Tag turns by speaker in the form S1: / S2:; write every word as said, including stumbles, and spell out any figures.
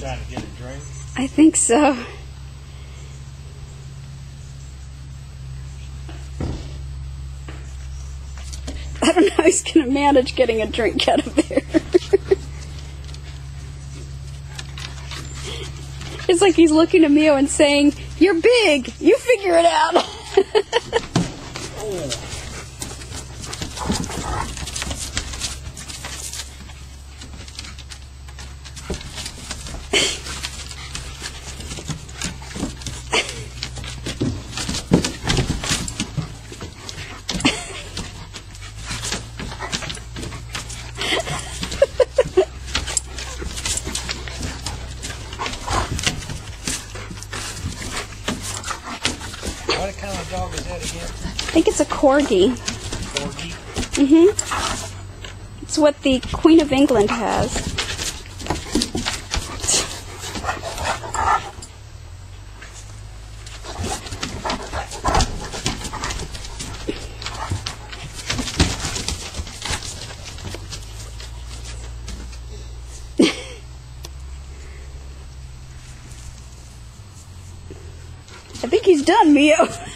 S1: trying to get a drink?
S2: I think so. I don't know how he's going to manage getting a drink out of there. It's like he's looking at Mio and saying, "You're big, you figure it out."
S1: Oh. What kind of dog is that again?
S2: I think it's a Corgi.
S1: Corgi?
S2: Mm-hmm. It's what the Queen of England has. I think he's done, Mio.